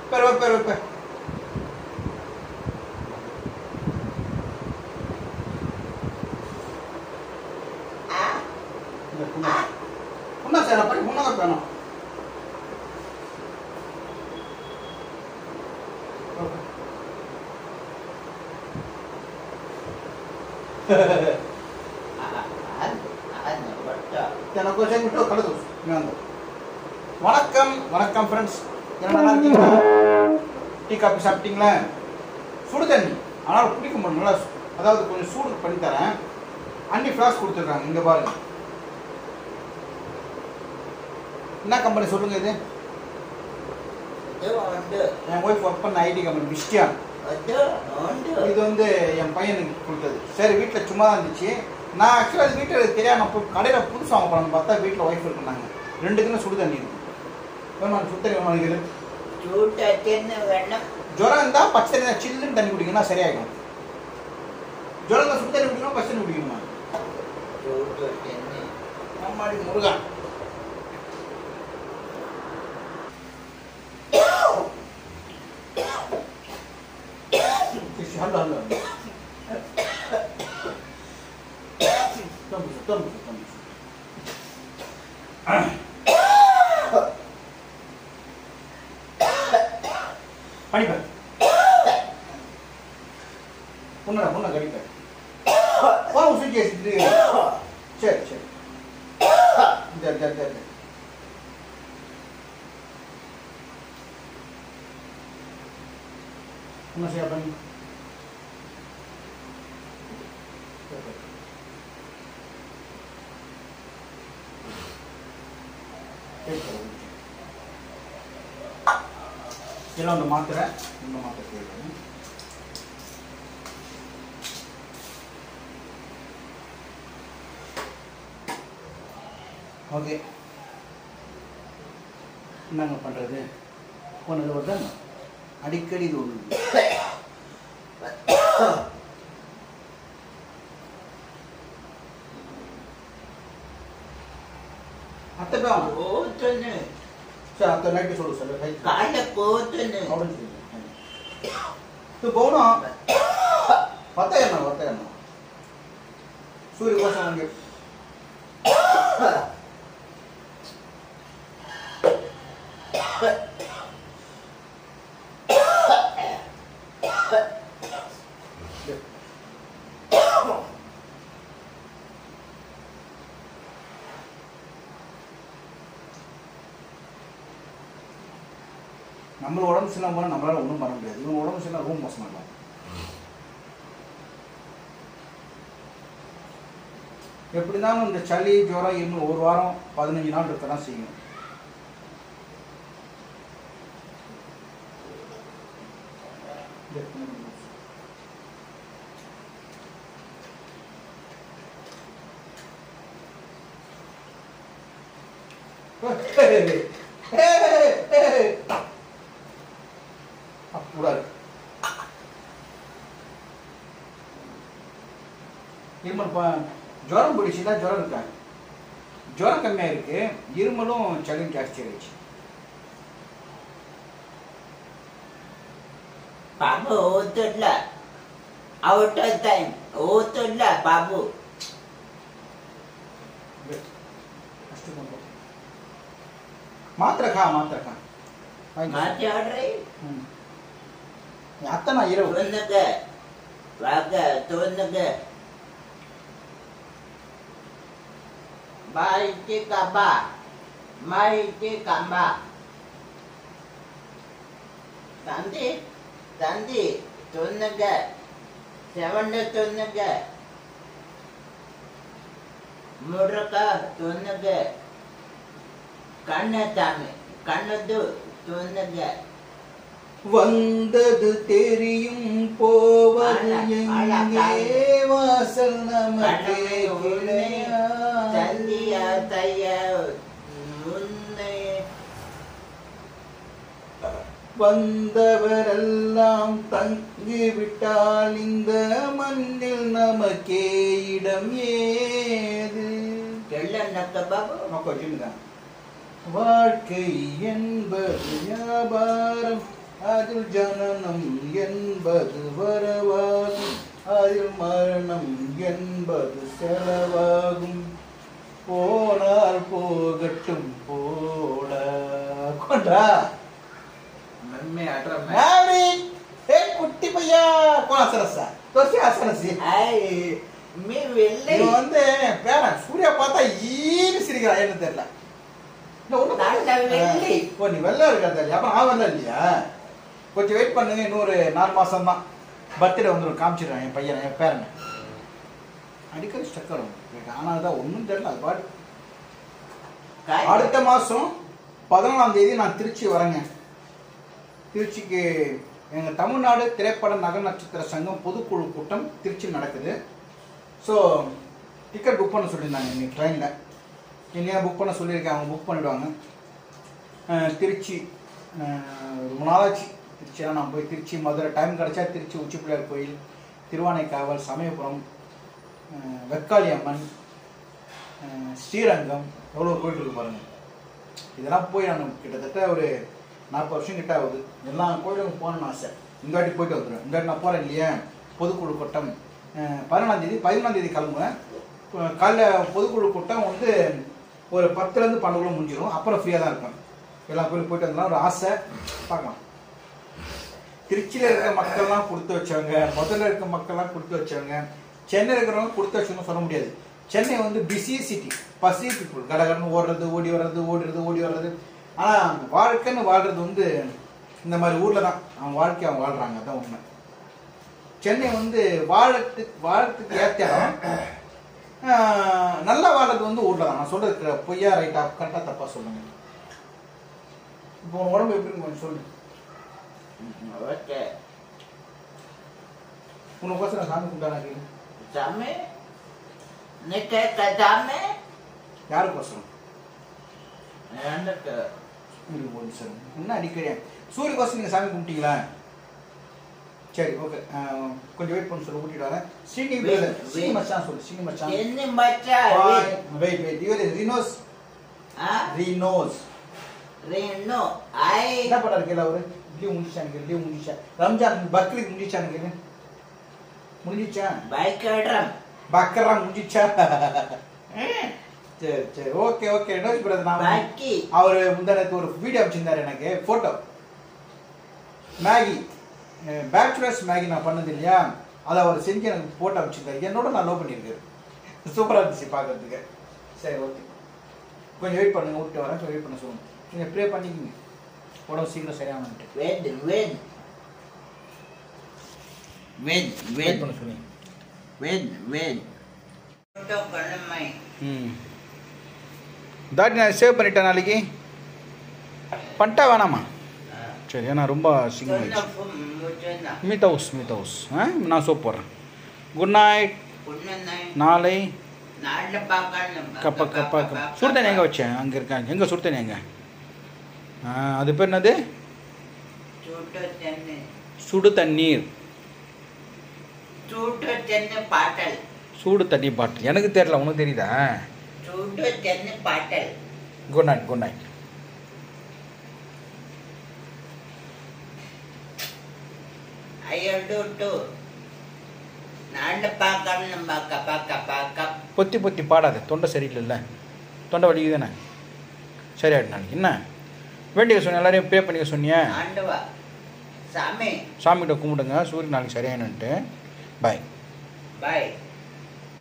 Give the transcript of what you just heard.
Pero. Una se la pone una no. வணக்கம் friends, என்ன நல்லா இருக்கீங்களா? டீ காபி சாப்பிட்டீங்களா? சுடு தண்ணி ஆனால் குடிக்க முடியும், நல்லா அதாவது கொஞ்சம் சூடு பண்ணி தரேன். அன்னி ஃப்ளாஸ்க் கொடுத்துருக்காங்க, இங்கே பாருங்க. என்ன கம்பெனி சொல்லுங்க இது? என் ஒய்ஃப் ஒர்க் பண்ண ஐடி கம்பெனி விஸ்டியான். இது வந்து என் பையனுக்கு கொடுத்தது. சரி, வீட்டில் சும்மா தான் இருந்துச்சு. நான் ஆக்சுவலாக அது வீட்டில் தெரியாது, நான் போய் கடையில் புதுசு வாங்க போகலான்னு பார்த்தா வீட்டில் ஒய்ஃப் இருக்குனாங்க. 2 கிலோ சுடு தண்ணி இருக்கு. வேணும் சுடு தண்ணி வேணும். ஜுரம் இருந்தால் பச்சை தண்ணி சில்லுன்னு தண்ணி குடிக்கணும்னா சரியாயிடும். ஜுரம் இருந்தால் சுடு தண்ணி குடிக்கணும், பச்சை தண்ணி குடிக்கணுமா? நம்மாடி Murugan. Hello. Tunggu. Panipan. Punna gadika. Wow, sudah jadi. Cek. Dar. Punna siapa ni? இதெல்லாம் ஒன்று மாற்றுறேன், இன்னும் மாற்ற போயிடுறேன். ஓகே, என்னங்க பண்ணுறது? ஒன்று ஒரு தான் அடிக்கடி இது ஒன்று. அத்தை போத்துன்னு சரி, அத்தை நைட்டு சொல்லு சார். காலை போத்துன்னு அப்படின்னு சொல்லி இது போகணும். வத்த என்ன சூரிய கோஷம் அங்கே நம்ம உடம்பு சின்ன போனால் நம்மளால ஒன்றும் பண்ண முடியாது. இவங்க உடம்பு சின்ன ரொம்ப மோசமாக இருக்கும். எப்படி இருந்தாலும் இந்த சளி ஜுரம் இருமல் ஒரு வாரம் 15 நாள் இருக்க தான் செய்யும். கூடாது. இருமல் ஜுரம் பிடிச்சுன்னா ஜுரம் இருக்காங்க. ஜுரம் கம்மியாக இருக்கு, இருமலும் சளியும் ஜாஸ்தி ஆயிடுச்சு. பாபு ஓத்துடல, அவுட் ஆஃப் டைம் ஓத்துடல பாபு. மாத்திரை கா மாற்றி ஆடுறே. அத்தனை இரவு தோணுங்க வாங்க தோணுங்க. மாயிட்டு கம்பா தந்தி தோணுங்க. செவண்ட தோணுங்க. முருகா தோணுங்க. கண்ணதாமி கண்ணது தோணுங்க. வந்தது தெரியும் போவது எங்கே, வாசல் நமக்கே தந்தியா தையா முன்னே. வந்தவரெல்லாம் தங்கிவிட்டால் இந்த மண்ணில் நமக்கே இடம் ஏது. வாழ்க்கை என்பது வியாபாரம், அதில் ஜனனம் என்பது வரவாகும், அதில் மரணம் என்பது செலவாகும். போனால் போகட்டும் போட கொண்டா मम्मी अठरा மாரி ஏ குட்டி பையா கோண சரசா தோசி அசரசி आई मी वेल्ले இது வந்து பேரன் சூர்யா பார்த்தா ஈனு சிரிக்கிறா என்ன தெரியல இந்த ஒண்ணு நான் வெள்ளி. ஓ நீ வெள்ளை இருக்கா தெரியல அப்ப நான் வெள்ளை இல்லையா கொஞ்சம் வெயிட் பண்ணுங்க இன்னொரு 4 மாசம் தான் பர்த்டே வந்துடும் காமிச்சிடுறேன் என் பையன் என் பேரனை அடிக்கடி ஸ்டக் ஆகும் ஆனால் தான் ஒன்றும் தெரியல அது பாட்டு அடுத்த மாதம் 14ஆம் தேதி நான் திருச்சி வரேங்க திருச்சிக்கு எங்கள் தமிழ்நாடு திரைப்பட நகர் நட்சத்திர சங்கம் பொதுக்குழு கூட்டம் திருச்சி நடக்குது ஸோ டிக்கெட் புக் பண்ண சொல்லியிருந்தாங்க இன்னைக்கு ட்ரெயினில் இன்னைக்கு புக் பண்ண சொல்லியிருக்கேன் அவங்க புக் பண்ணிவிடுவாங்க திருச்சி ரொம்ப நாளாச்சு திருச்சியெல்லாம் நான் போய் திருச்சி மதுரை டைம் கிடச்சா திருச்சி உச்சி பிள்ளையார் கோயில் திருவானைக்காவல் சமயபுரம் வெக்காளி அம்மன் ஸ்ரீரங்கம் எவ்வளோ கோயில் இருக்கு பாருங்க இதெல்லாம் போய் நான் கிட்டத்தட்ட ஒரு 40 வருஷம் கிட்ட ஆகுது எல்லா கோயிலுக்கும் போகணும்னு ஆசை இந்த வாட்டி போயிட்டு வந்துடுவேன் இந்த வாட்டி நான் போகிறேன் இல்லையா பொதுக்குழு கூட்டம் 11ஆம் தேதி கிளம்புவேன் காலைல பொதுக்குழு கூட்டம் வந்து ஒரு 10லேருந்து 12 முடிஞ்சிடும் அப்புறம் ஃப்ரீயாக தான் இருப்பேன் எல்லா கோயிலுக்கு போயிட்டு வந்தலாம் ஒரு ஆசை பார்க்கலாம் திருச்சியில் இருக்கிற மக்கள்லாம் கொடுத்து வச்சவங்க முதல்ல இருக்க மக்கள்லாம் கொடுத்து வச்சவங்க சென்னை இருக்கிறவங்க கொடுத்து வச்சவங்க சொல்ல முடியாது சென்னை வந்து பிஸி சிட்டி பசி பீப்புள் கடகடன்னு ஓடுறது ஓடி வர்றது ஆனால் வாழ்க்கைன்னு வாழ்றது வந்து இந்த மாதிரி ஊரில் தான் அவங்க வாழ்க்கையை அவங்க வாழ்கிறாங்க அதான் உண்மை சென்னை வந்து வாழறதுக்கு ஏற்ற இடம் நல்லா வாழ்றது வந்து ஊரில் தான் நான் சொல்கிறது பொய்யா ரைட்டா கரெக்டாக தப்பாக சொல்லுங்க இப்போ உன் உடம்பு எப்படி கொஞ்சம் சொல்லு ओके உனக்கு சாமி கும்பிட்டானா सामे निके कदामे யாருக்கோசரம் எனக்கு என்ன அடிக்கடி சூரியகோசம் நீங்கள் சாமி கும்பிட்டீங்களா சரி ஓகே கொஞ்சம் வெயிட் பண்ண சொல்லி கூட்டிட்டு வரேன் சீனி மச்சான் சொல்லு சீனி மச்சான் என்ன மச்சான் வெயிட் இவர் ரினோஸ் ரீனோ ஐ என்ன பண்றாரு கேள அவரு லீவ் முடிச்சா ரம்ஜான் பக்ரீத் முடிச்சானு கேளு முடிஞ்சிச்சா பக்கரா முடிஞ்சிச்சா சரி ஓகே நோஸ் பிரதர் நான் அவரு முந்தானத்து ஒரு வீடியோ அனுப்பிச்சிருந்தாரு எனக்கு போட்டோ மேகி பேச்சுலர்ஸ் மேகி நான் பண்ணது இல்லையா அதை அவர் செஞ்சு எனக்கு போட்டோ அனுப்பிச்சிருந்தாரு என்னோட நான் லவ் பண்ணியிருக்காரு சூப்பராக இருந்துச்சு பார்க்கறதுக்கு சரி ஓகே கொஞ்சம் வெயிட் பண்ணுங்க விட்டு வரேன் கொஞ்சம் வெயிட் பண்ண சொல்லுங்க நீங்கள் ப்ரே பண்ணிக்கிங்க உடம்பு சீக்கிரம் சரியானட்டு வெயிட் பண்ண சொல்லுங்க தாட்டி நான் சேவ் பண்ணிட்டேன் நாளைக்கு பண்ணிட்டா வேணாமா சரி ஏன்னா ரொம்ப ஸ்மீத் ஹவுஸ் நான் சோப் போடுறேன் குட் நைட் நாளை கப்பா சுடுதண்ணி எங்கே வச்சேன் அங்கே இருக்காங்க எங்கே சுடுதண்ணி எங்கே அது பேர் என்னது சுடு தண்ணீர் சூடு தண்ணி பாட்டில் எனக்கு தெரியல உனக்கு தெரியுதா குட் நைட் பொத்தி பாடாது தொண்டை சரியில்லைல்ல தொண்டை வலிக்கு தானே சரியாயிடு நாளைக்கு என்ன வேண்டிய சொன்ன எல்லாரையும் பே பண்ணிக்க சொன்னியா சாமிகிட்ட கும்பிடுங்க சூரியன் நாளைக்கு சரியானுன்ட்டு பாய்